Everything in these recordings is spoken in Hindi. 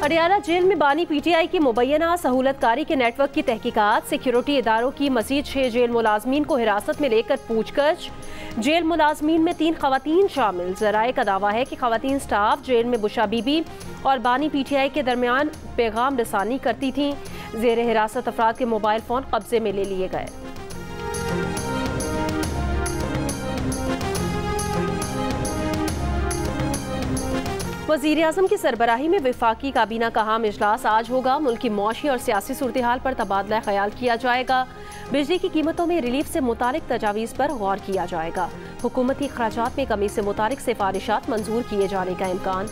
अडियाला जेल में बानी पीटीआई की मुबैना सहूलतकारी के नेटवर्क की तहकीकात। सिक्योरिटी इदारों की मजीद 6 जेल मुलाजमीन को हिरासत में लेकर पूछताछ। जेल मुलाजमीन में 3 खवातीन शामिल। जराए का दावा है कि खवातीन स्टाफ जेल में बुशा बीबी और बानी पीटीआई के दरमियान पैगाम रसानी करती थीं। जेर हिरासत अफराद के मोबाइल फोन कब्जे में ले लिए गए। वज़ीर-ए-आज़म की सरबराही में वफाकी काबीना का अहम इजलास आज होगा। मुल्क की मौशी और सियासी सूरत हाल पर तबादला ख्याल किया जाएगा। बिजली की कीमतों में रिलीफ से मुतालिक तजावीज़ पर गौर किया जाएगा। हुकूमती अखराजात में कमी से मुतालिक सिफारिशात मंजूर किए जाने का इम्कान।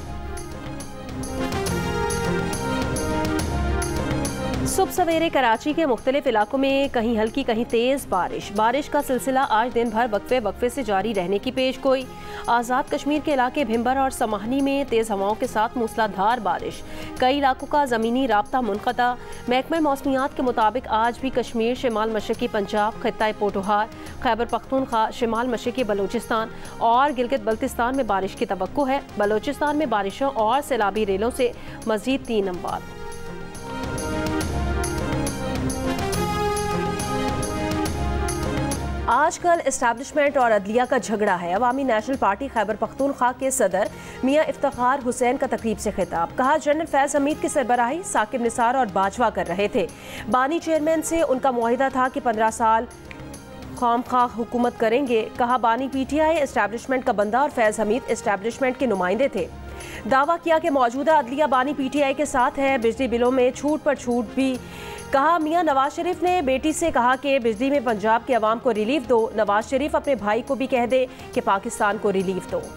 सुबह सवेरे कराची के मुख्तलिफ इलाकों में कहीं हल्की कहीं तेज बारिश का सिलसिला आज दिन भर वक्फे से जारी रहने की पेश गोई। आज़ाद कश्मीर के इलाके भिम्बर और समाहनी में तेज हवाओं के साथ मूसलाधार बारिश। कई इलाकों का ज़मीनी राब्ता मुनक़ता। महकमा मौसमियात के मुताबिक आज भी कश्मीर, शिमाल मशरक़ी पंजाब, खित्ता पोटोहार, खैबर पख्तूनख्वा, शिमाल मशरक़ी बलूचिस्तान और गिलगित बल्तिस्तान में बारिश की तवक्को है। बलूचिस्तान में बारिशों और सैलाबी रेलों से मज़ीद 3 अमवात। आजकल इस्टेब्लिशमेंट और अदलिया का झगड़ा है। अवामी नेशनल पार्टी खैबर पख्तूनख्वा के सदर मियां इफ्तिखार हुसैन का तकरीब से खिताब। कहा, जनरल फैज हमीद की सरबराही साकिब निसार और बाजवा कर रहे थे। बानी चेयरमैन से उनका मुआहिदा था कि 15 साल खामखा हुकूमत करेंगे। कहा, बानी पीटीआई इस्टेब्लिशमेंट का बंदा और फैज हमीद इस्टेब्लिशमेंट के नुमाइंदे थे। दावा किया कि मौजूदा अदलिया बानी पीटीआई के साथ है। बिजली बिलों में छूट पर छूट भी। कहा, मियां नवाज शरीफ ने बेटी से कहा कि बिजली में पंजाब के अवाम को रिलीफ दो। नवाज शरीफ अपने भाई को भी कह दे कि पाकिस्तान को रिलीफ दो।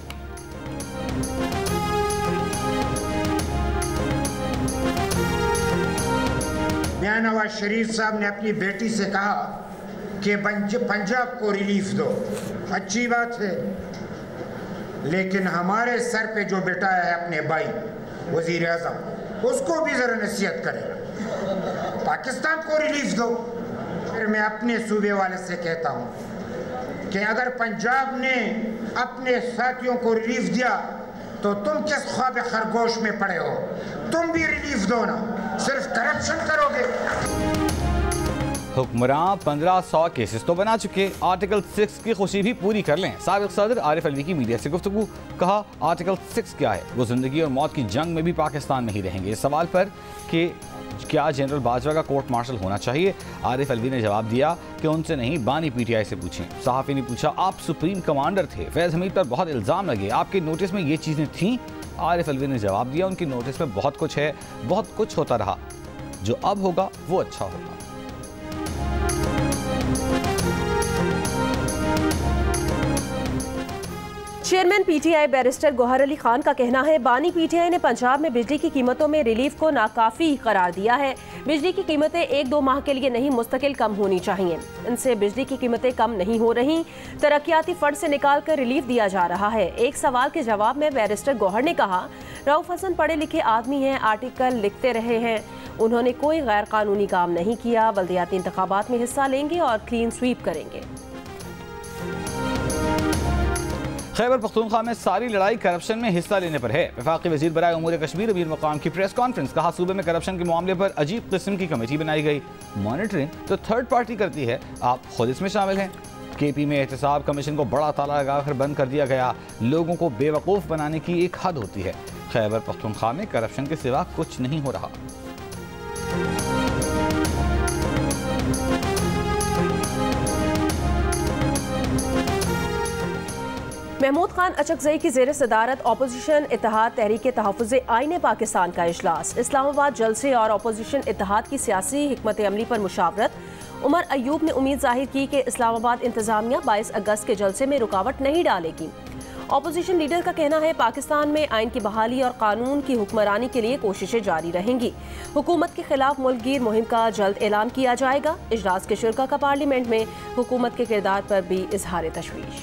मियां नवाज शरीफ साहब ने अपनी बेटी से कहा कि पंजाब को रिलीफ दो। अच्छी बात है, लेकिन हमारे सर पे जो बिठाया है अपने भाई वजीर आज़म, उसको भी जरा नसीहत करें, पाकिस्तान को रिलीफ दो। फिर मैं अपने सूबे वाले से कहता हूँ कि अगर पंजाब ने अपने साथियों को रिलीफ दिया तो तुम किस ख्वाब खरगोश में पड़े हो? तुम भी रिलीफ दो ना, सिर्फ करप्शन करोगे। हुक्मरान 1500 केसेस तो बना चुके, आर्टिकल 6 की खुशी भी पूरी कर लें। साबिक सदर आरिफ अलवी की मीडिया से गुफ्तगू। कहा, आर्टिकल 6 क्या है? वो जिंदगी और मौत की जंग में भी पाकिस्तान में ही रहेंगे। इस सवाल पर कि क्या जनरल बाजवा का कोर्ट मार्शल होना चाहिए, आरिफ अलवी ने जवाब दिया कि उनसे नहीं, बानी पीटीआई से पूछें। सहाफ़ी ने पूछा, आप सुप्रीम कमांडर थे, फैज हमीद पर बहुत इल्ज़ाम लगे, आपके नोटिस में ये चीज़ें थीं? आरिफ अलवी ने जवाब दिया, उनकी नोटिस में बहुत कुछ है, बहुत कुछ होता रहा, जो अब होगा वो अच्छा होगा। चेयरमैन पीटीआई बैरिस्टर गौहर अली खान का कहना है, बानी पीटीआई ने पंजाब में बिजली की कीमतों में रिलीफ को नाकाफी करार दिया है। बिजली की कीमतें 1-2 माह के लिए नहीं, मुस्तकिल कम होनी चाहिए। इनसे बिजली की कीमतें कम नहीं हो रही, तरक्याती फंड से निकाल कर रिलीफ दिया जा रहा है। एक सवाल के जवाब में बैरिस्टर गौहर ने कहा, रऊफ हसन पढ़े लिखे आदमी हैं, आर्टिकल लिखते रहे हैं, उन्होंने कोई गैर कानूनी काम नहीं किया। बल्दियाती इंतखाबात में हिस्सा लेंगे और क्लीन स्वीप करेंगे। खैबर पख्तूनख्वा में सारी लड़ाई करप्शन में हिस्सा लेने पर है। वफाकी वजीर बराए उमूर कश्मीर अमीर मकाम की प्रेस कॉन्फ्रेंस। कहा, सूबे में करप्शन के मामले पर अजीब किस्म की कमेटी बनाई गई। मॉनिटरिंग तो थर्ड पार्टी करती है, आप खुद इसमें शामिल हैं। केपी में एहतसाब कमीशन को बड़ा ताला लगाकर बंद कर दिया गया। लोगों को बेवकूफ़ बनाने की एक हद होती है। खैबर पख्तूनख्वा में करप्शन के सिवा कुछ नहीं हो रहा। महमूद खान अचकजई की ज़ेर सदारत अपोजिशन इत्तेहाद तहरीक तहफ़्फ़ुज़ आईन पाकिस्तान का इजलास। इस्लामाबाद जलसे और अपोजिशन इत्तेहाद की सियासी हिकमत अमली पर मुशावरत। उमर अयूब ने उम्मीद जाहिर की कि इस्लामाबाद इंतज़ामिया 22 अगस्त के जलसे में रुकावट नहीं डालेगी। अपोजिशन लीडर का कहना है, पाकिस्तान में आइन की बहाली और कानून की हुक्मरानी के लिए कोशिशें जारी रहेंगी। हुकूमत के खिलाफ मुल्कगीर मुहिम का जल्द ऐलान किया जाएगा। इजलास के शुरा का पार्लियामेंट में हुकूमत के किरदार पर भी इजहार तशवीश।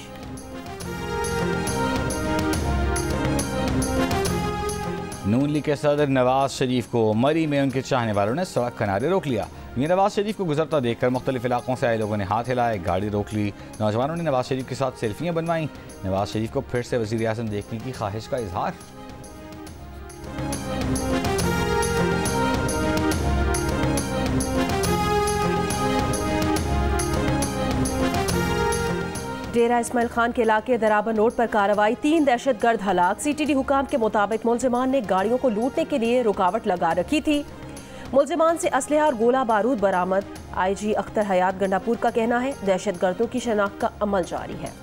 नून लीग के सदर नवाज शरीफ को मरी में उनके चाहने वालों ने सड़क किनारे रोक लिया। ये नवाज शरीफ को गुजरता देखकर मुख्तलिफ इलाकों से आए लोगों ने हाथ हिलाए, गाड़ी रोक ली। नौजवानों ने नवाज शरीफ के साथ सेल्फियां बनवाई। नवाज शरीफ को फिर से वज़ीर-ए-आज़म देखने की ख्वाहिश का इजहार। डेरा इस्माइल खान के इलाके दराबर रोड पर कार्रवाई, 3 दहशतगर्द हलाक। CTD हुकाम के मुताबिक मुलजिमान ने गाड़ियों को लूटने के लिए रुकावट लगा रखी थी। मुलजिमान से असलहा और गोला बारूद बरामद। IG अख्तर हयात गंडापुर का कहना है दहशतगर्दों की शनाख्त का अमल जारी है।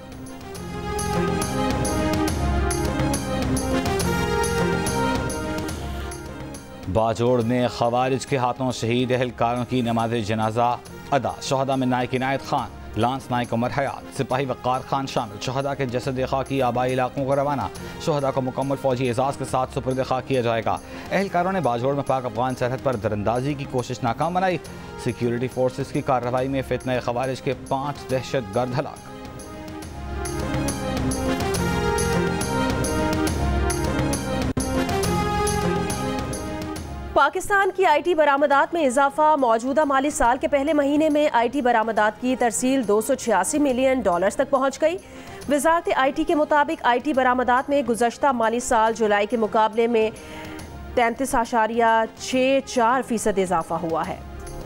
बाजोड़ में खवारिज के हाथों शहीद एहलकारों की नमाज जनाजा अदा। शहदा में नायक इनायत खान, लांस नायक उमर हयात, सिपाही वक़ार खान शामिल। शहदा के जसद खाकी आबाई इलाकों को रवाना। शहदा को मुकम्मल फौजी एजाज़ के साथ सुपुर्द खाक किया जाएगा। एहलकारों ने बाजोड़ में पाक अफगान सरहद पर दरअंदाजी की कोशिश नाकाम बनाई। सिक्योरिटी फोर्सेस की कार्रवाई में फितने खवारिज के 5 दहशतगर्द हलाक। पाकिस्तान की IT बरामदात में इजाफा। मौजूदा माली साल के पहले महीने में IT बरामदात की तरसील $286 मिलियन तक पहुंच गई। वजारत IT के मुताबिक IT बरामदात में गुज़श्ता माली साल जुलाई के मुकाबले में 33.64% इजाफा हुआ है।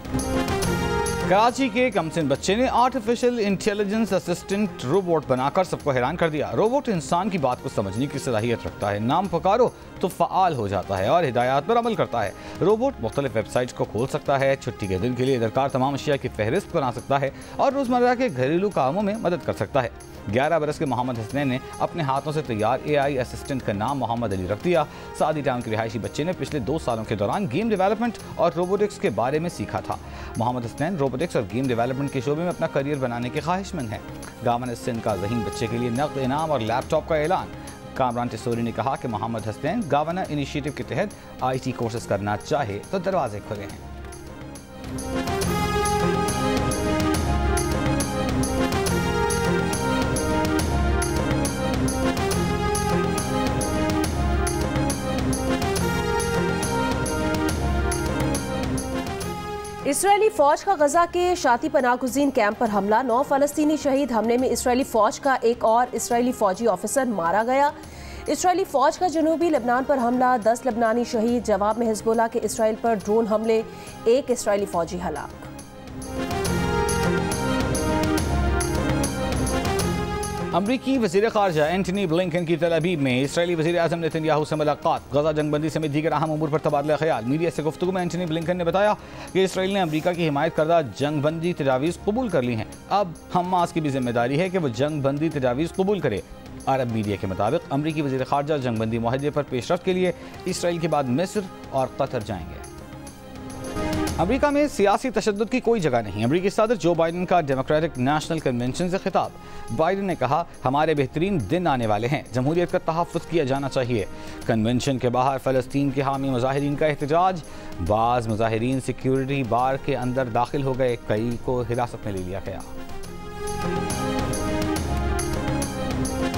कराची के कमसिन बच्चे ने आर्टिफिशियल इंटेलिजेंस असिस्टेंट रोबोट बनाकर सबको हैरान कर दिया। रोबोट इंसान की बात को समझने की सलाहियत रखता है, नाम पुकारो तो फ़आल हो जाता है और हिदायत पर अमल करता है। रोबोट मुख्तलिफ वेबसाइट्स को खोल सकता है, छुट्टी के दिन के लिए दरकार तमाम अशिया की फहरिस्त बना सकता है और रोज़मर्रा के घरेलू कामों में मदद कर सकता है। 11 बरस के मोहम्मद हसनैन ने अपने हाथों से तैयार AI असिस्टेंट का नाम मोहम्मद अली रख दिया। सादी टाउन के रिहायशी बच्चे ने पिछले 2 सालों के दौरान गेम डेवलपमेंट और रोबोटिक्स के बारे में सीखा था। मोहम्मद हसनैन रोबोटिक्स और गेम डेवलपमेंट के शोबे में अपना करियर बनाने के ख्वाहिशमंद हैं। गवर्नर सिंध का ज़हीन बच्चे के लिए नक़द इनाम और लैपटॉप का ऐलान। कामरान टिसोरी ने कहा कि मोहम्मद हसनैन गवर्नर इनिशिएटिव के तहत IT कोर्सेज करना चाहे तो दरवाजे खुले हैं। इसराइली फौज का गजा के शाती पनाहगुज़ीन कैंप पर हमला। 9 फ़लस्तीनी शहीद। हमले में इसराइली फौज का एक और इसराइली फौजी ऑफिसर मारा गया। इसराइली फौज का जनूबी लेबनान पर हमला, 10 लेबनानी शहीद। जवाब में हिजबुल्लाह के इसराइल पर ड्रोन हमले, 1 इसराइली फौजी हलाक। अमरीकी वज़ीर ख़ारजा एंटनी ब्लिंकन की तल अबीब में इसराइली वज़ीर आज़म नेतन्याहू से मुलाकात। गजा जंगबंदी समेत दीगर अहम उमूर पर तबादला ख्याल। मीडिया से गुफ्तगू में एंटनी ब्लिंकन ने बताया कि इसराइल ने अमरीका की हिमायत करदा जंगबंदी तजावीज़ कबूल कर ली हैं। अब हमास की भी जिम्मेदारी है कि वह जंगबंदी तजावीज़ कबूल करे। अरब मीडिया के मुताबिक अमरीकी वज़ीर ख़ारजा जंगबंदी मुआहदे पर पेशरफ्त के लिए इसराइल के बाद मिस्र और कतर जाएंगे। अमेरिका में सियासी तशद्दुद की कोई जगह नहीं। अमेरिकी सदर जो बाइडन का डेमोक्रेटिक नेशनल कन्वेंशन से खिताब। बाइडन ने कहा, हमारे बेहतरीन दिन आने वाले हैं, जमहूरियत का तहफ़्फ़ुज़ किया जाना चाहिए। कन्वेंशन के बाहर फ़लस्तीन के हामी मुजाहिरीन का एहतजाज। बाज़ मुजाहिरीन सिक्योरिटी बार के अंदर दाखिल हो गए, कई को हिरासत में ले लिया गया।